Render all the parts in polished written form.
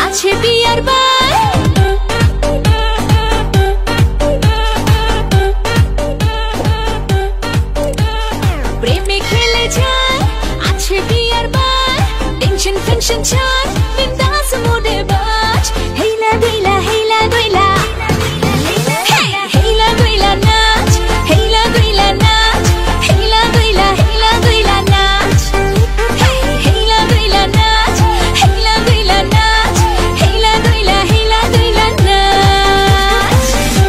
আছে বিয়ার বার প্রেমে খেলে যায় আছে বিয়ার বার টেনশন ফেনশন ছাড় বিন্দাস মোডে বাজ হেলা দুইলা হেলা দুইলা নাচ হেলা দুইলা নাচ হেলা দুইলা নাচ হেলা দুইলা নাচ হেলা দুইলা নাচ হেলা দুইলা নাচ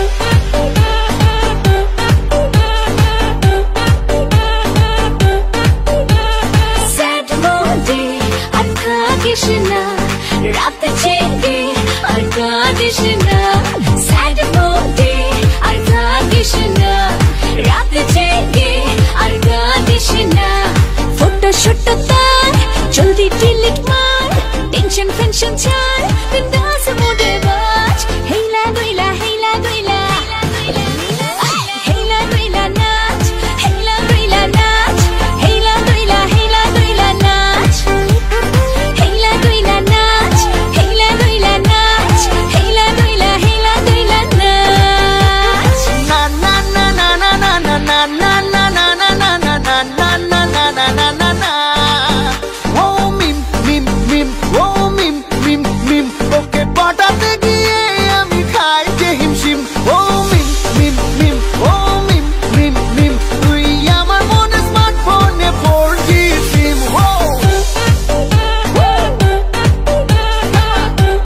স্যাড মোডে আর থাকিস না রাত জেগে আর কাঁদিস না স্যাড মোডে আর থাকিস না রাত জেগে আর কাঁদিস না ফটো শটো তার জলদি ডিলিট মার টেনশন ফেনশন ছাড় বিন্দাস মোডে